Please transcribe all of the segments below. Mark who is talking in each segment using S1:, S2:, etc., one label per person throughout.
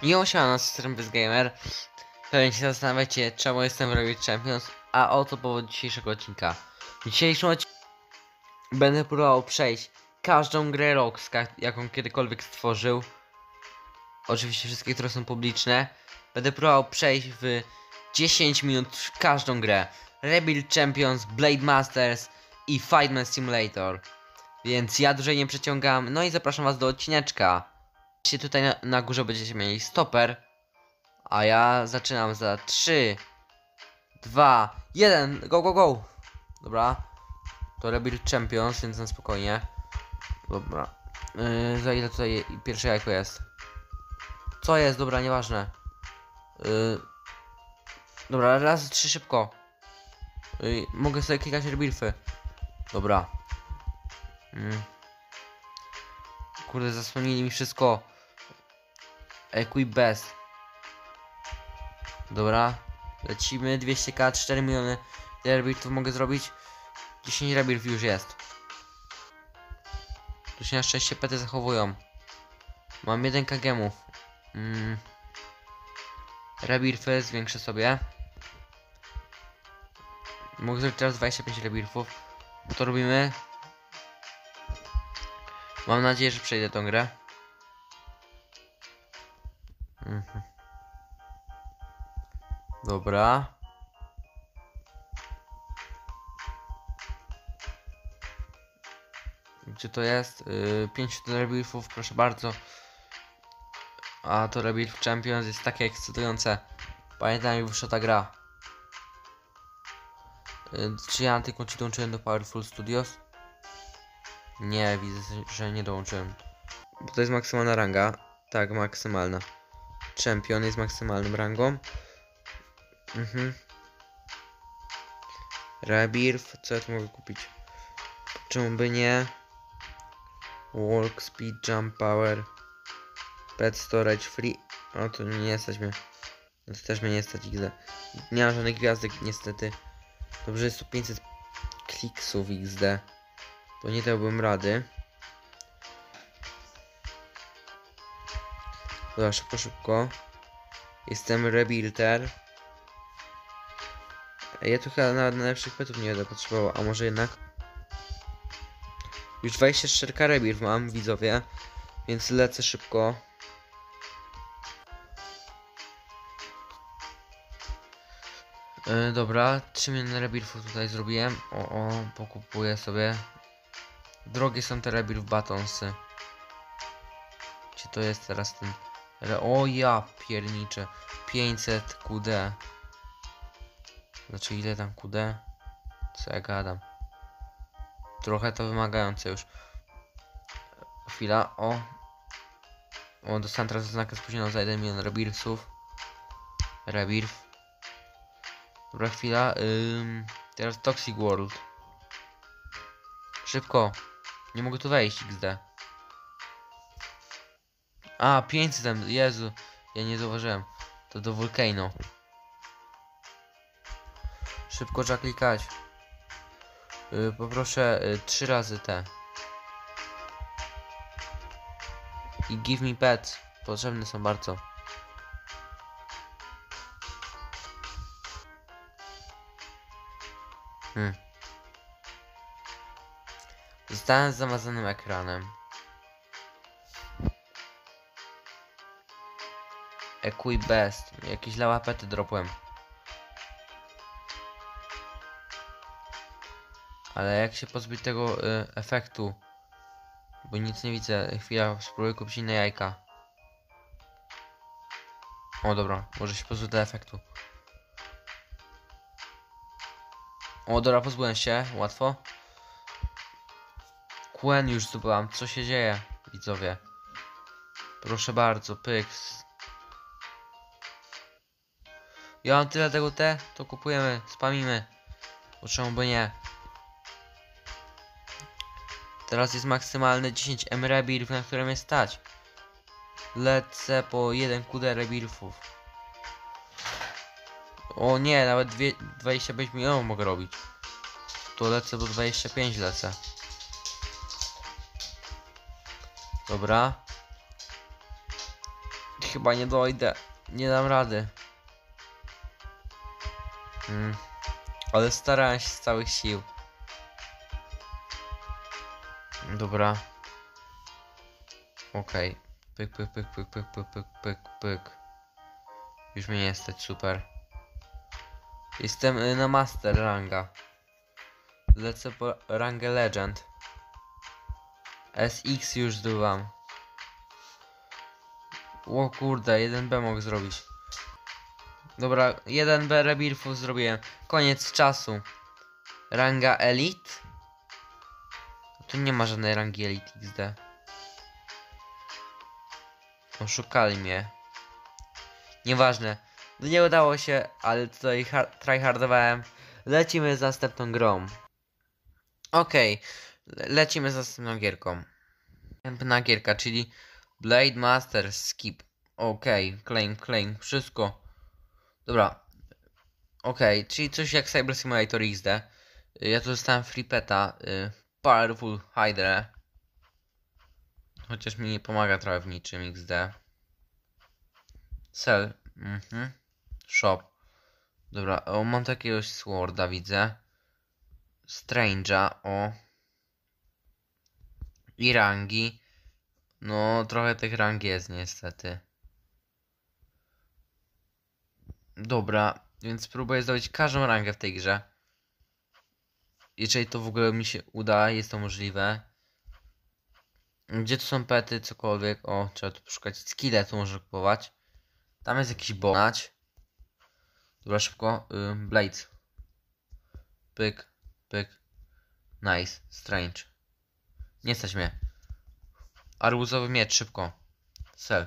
S1: Miło się na stream Gamer. Pewnie się zastanawiacie, czemu jestem w Rebirth Champions, a oto powód dzisiejszego odcinka. W dzisiejszym odcinku będę próbował przejść każdą grę Rockstar, jaką kiedykolwiek stworzył. Oczywiście wszystkie, które są publiczne. Będę próbował przejść w 10 minut każdą grę. Rebirth Champions, Blade Masters i Fightman Simulator. Więc ja dłużej nie przeciągam, no i zapraszam was do odcineczka. Tutaj na górze będziecie mieli stoper, a ja zaczynam za 3, 2, 1, go, go, go! Dobra, to Rebirth Champions, więc na spokojnie. Dobra, za ile tutaj pierwsze jajko jest? Co jest? Dobra, nieważne. Dobra, raz, 3 szybko. Mogę sobie klikać rebirthy. Dobra. Kurde, zasłonili mi wszystko. Equip best. Dobra. Lecimy. 200k, 4 miliony. Ile rebirthów mogę zrobić? 10 rebirth już jest. Tu się na szczęście pety zachowują. Mam 1 gemów. Rebirthy zwiększę sobie. Mogę zrobić teraz 25 rebirthów. To robimy. Mam nadzieję, że przejdę tą grę. Dobra. Gdzie to jest? 5 rebirthów, proszę bardzo. A to Rebirth Champions jest takie ekscytujące. Pamiętam, jak wyszła ta gra. Czy ja tylko ci dołączyłem do Powerful Studios? Nie, widzę, że nie dołączyłem. Bo to jest maksymalna ranga. Tak, maksymalna. Champion jest maksymalną rangą. Rebirth, co ja tu mogę kupić? Czemu by nie? Walk, speed, jump, power. Pet storage, free. O, to nie stać mnie. No to też mnie nie stać XD. Nie mam żadnych gwiazdek niestety. Dobrze, jest tu 500 kliksów XD. Bo nie dałbym rady. Dobra, szybko, szybko. Jestem rebirther. Ja tu chyba nawet najlepszych petów nie będę potrzebował, a może jednak? Już 24 rebirth mam, widzowie. Więc lecę szybko. Dobra, 3 miliony rebirthów tutaj zrobiłem. Pokupuję sobie. Drogie są te rebirth batonsy. Gdzie to jest teraz ten... O ja pierniczę. 500 QD. Znaczy ile tam QD? Co ja gadam? Trochę to wymagające już. Chwila, dostałem teraz oznakę spóźnioną za 1 milion rebirthów. Rebirth. Dobra, chwila. Teraz Toxic World. Szybko. Nie mogę tu wejść, XD. A, 500 tam, Jezu. Ja nie zauważyłem. To do Volcano. Szybko trzeba klikać. Poproszę 3 razy te. I give me pets. Potrzebne są bardzo. Zostałem z zamazanym ekranem. Equip best. Jakieś lałapety dropłem. Ale jak się pozbyć tego efektu? Bo nic nie widzę. Chwila, spróbuję kupić inne jajka. O dobra, może się pozbyć tego efektu. O dobra, pozbyłem się, łatwo. Quen już zdobyłam, co się dzieje, widzowie? Proszę bardzo, pyks. Ja mam tyle tego to kupujemy, spamimy. Bo czemu by nie? Teraz jest maksymalne 10 M rebirth, na które mnie stać. Lecę po 1 QD rebirthów. O nie, nawet 25 milionów mogę robić. To lecę, bo 25 lecę. Dobra. chyba nie dojdę. Nie dam rady. Ale starałem się z całych sił. Dobra. Okej. Pyk, pyk, pyk, pyk, pyk, pyk, pyk, pyk, pyk. Już mnie nie stać, super. Jestem na master ranga. Lecę po rangę legend. SX już zdobywam. O kurde, 1B mogę zrobić. Dobra, 1B rebirthów zrobiłem. Koniec czasu. Ranga elite? Tu nie ma żadnej rangi elite XD. Oszukali mnie. Nieważne. No nie udało się, ale tutaj tryhardowałem. Lecimy z następną grą. Okej. Lecimy z następną gierką. Następna gierka, czyli Blade Master Skip. Okej, claim, wszystko. Dobra. Okej, czyli coś jak Cyber Simulator XD. Ja tu dostałem free peta. Powerful Hydra. Chociaż mi nie pomaga trochę w niczym XD. Sell. Shop. Dobra, o, mam takiegoś Sworda, widzę. Strange'a, o. I rangi. No, trochę tych rang jest niestety. Dobra, więc spróbuję zdobyć każdą rangę w tej grze. Jeżeli to w ogóle mi się uda, jest to możliwe. Gdzie tu są pety, cokolwiek? O, trzeba tu poszukać skille, tu można kupować. Tam jest jakiś bonać. Dobra, szybko. Blades. Pyk, pyk. Nice, strange. Nie stać mnie. Arbuzowy miecz, szybko. Sell.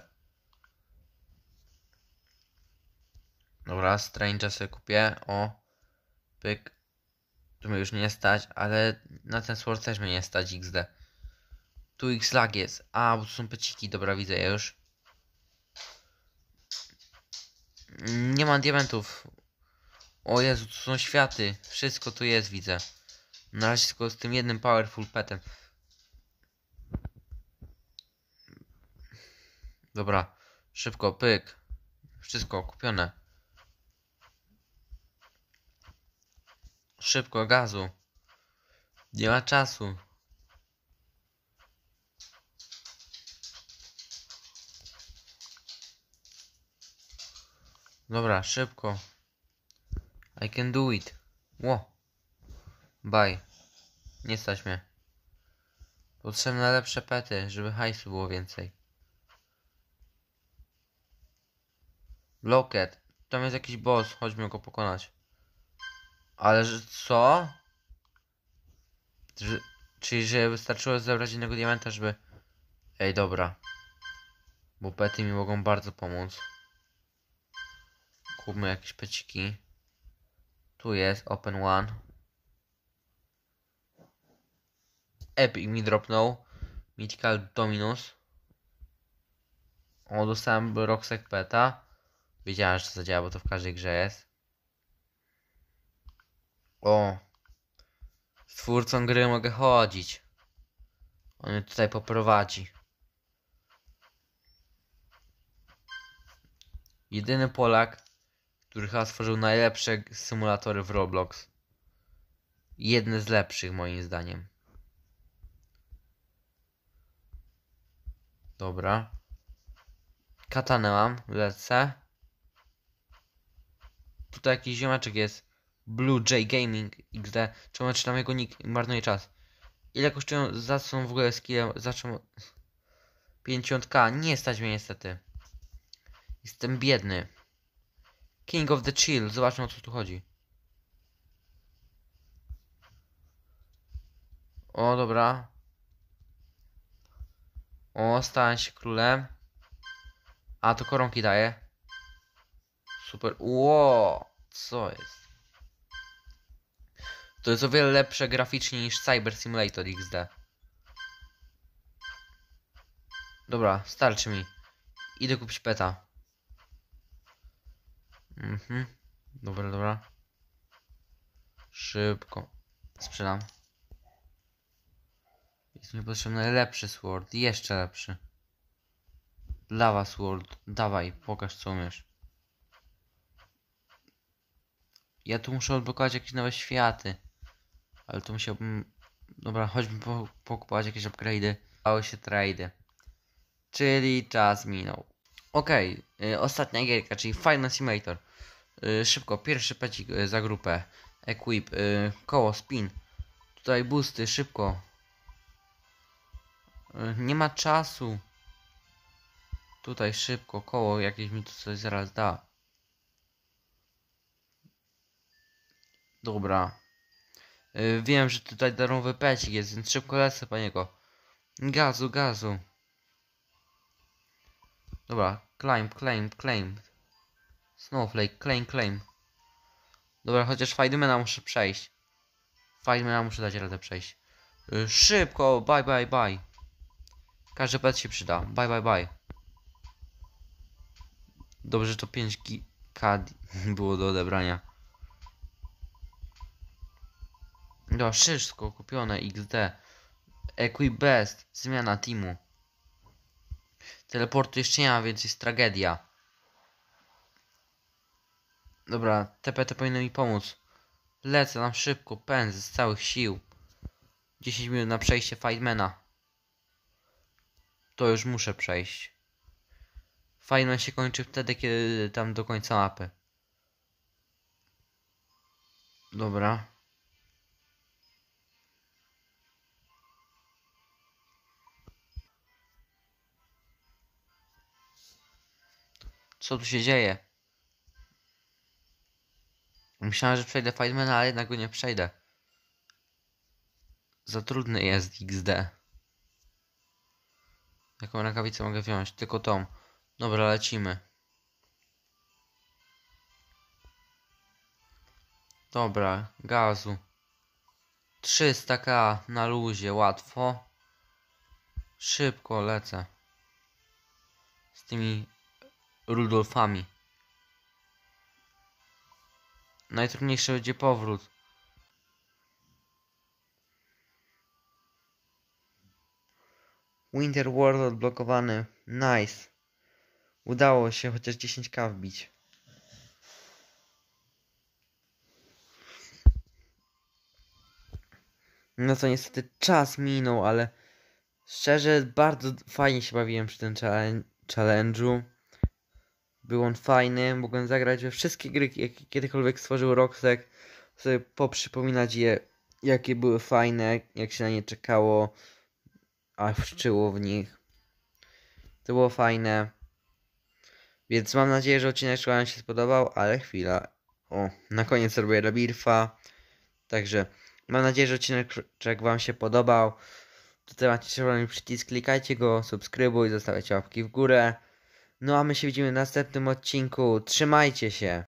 S1: Dobra, strange'a sobie kupię. O. Pyk. Tu mnie już nie stać, ale na ten sword też mnie nie stać XD. Tu X-lag jest. A, bo tu są peciki, dobra, widzę je już. Nie mam diamentów. O Jezu, tu są światy. Wszystko tu jest, widzę. Na razie tylko z tym jednym powerful petem. Dobra, szybko, pyk. Wszystko kupione. Szybko, gazu. Nie ma czasu. Dobra, szybko. I can do it. Ło. Bye. Nie stać mnie. Potrzebne lepsze pety, żeby hajsu było więcej. Locket. Tam jest jakiś boss, chodźmy go pokonać. Ale że co? Czyli że wystarczyło zebrać jednego diamenta, żeby... Ej, dobra. Bo pety mi mogą bardzo pomóc. Kupmy jakieś peciki. Tu jest, open one. Epic mi dropnął. Mythical Dominus. O, dostałem Rocksec Peta. Wiedziałem, że to zadziała, bo to w każdej grze jest. O. Z twórcą gry mogę chodzić. On mnie tutaj poprowadzi. Jedyny Polak, który chyba stworzył najlepsze symulatory w Roblox. Jedne z lepszych moim zdaniem. Dobra. Katanę mam, lecę. Tutaj jakiś ziomeczek jest. Blue J Gaming XD. Czemu czytam jego nick? Marnuję czas. Ile kosztują? Za co są w ogóle skille? Za czemu? 50k. Nie stać mnie niestety. Jestem biedny. King of the Chill. Zobaczmy, o co tu chodzi. O, dobra. O, stałem się królem. A, to koronki daje. Super. Ło, co jest? To jest o wiele lepsze graficznie niż Cyber Simulator XD. Dobra, starczy mi. Idę kupić peta. Dobra, dobra. Szybko. Sprzedam. Jest mi potrzebny lepszy sword. Jeszcze lepszy. Lava Sword. Dawaj, pokaż co umiesz. Ja tu muszę odblokować jakieś nowe światy. Ale tu musiałbym... Dobra, chodźmy pokupować jakieś upgrade'y. Dały się trade. Czyli czas minął. Okej, ostatnia gierka, czyli Final Simulator. Szybko, pierwszy pecik za grupę. Equip, koło, spin. Tutaj boosty, szybko. Nie ma czasu. Tutaj szybko, koło, jakieś mi tu coś zaraz da. Dobra. Wiem, że tutaj darmowy pecik jest, więc szybko lecę po niego. Gazu, gazu. Dobra, claim. Snowflake, claim. Dobra, chociaż Fightmana muszę przejść. Fightmana muszę dać radę przejść. Szybko, bye. Każdy pet się przyda. Bye. Dobrze, że to 5K było do odebrania. No, wszystko kupione, XD. Equip Best, zmiana teamu. Teleportu jeszcze nie ma, więc jest tragedia. Dobra, TPT powinno mi pomóc. Lecę nam szybko, pędzę z całych sił. 10 minut na przejście Fightmana. To już muszę przejść. Fightman się kończy wtedy, kiedy tam do końca mapy. Dobra. Co tu się dzieje? Myślałem, że przejdę Fightmana, ale jednak go nie przejdę. Za trudny jest XD. Jaką rękawicę mogę wziąć? Tylko tą. Dobra, lecimy. Dobra, gazu. 300k na luzie, łatwo. Szybko lecę. Z tymi Rudolfami. Najtrudniejszy będzie powrót. Winter World odblokowany. Nice. Udało się chociaż 10k wbić. No to niestety czas minął, ale szczerze bardzo fajnie się bawiłem przy tym challenge'u. Był on fajny, mogłem zagrać we wszystkie gry, jakie kiedykolwiek stworzył Rockstar, sobie poprzypominać je, jakie były fajne, jak się na nie czekało, a wszczyło w nich. To było fajne. Więc mam nadzieję, że odcinek Wam się spodobał, ale chwila. O, na koniec robię Rebirtha. Także mam nadzieję, że odcinek Wam się podobał. Tutaj macie czerwony przycisk, klikajcie go, subskrybuj, zostawiajcie łapki w górę. No a my się widzimy w następnym odcinku. Trzymajcie się!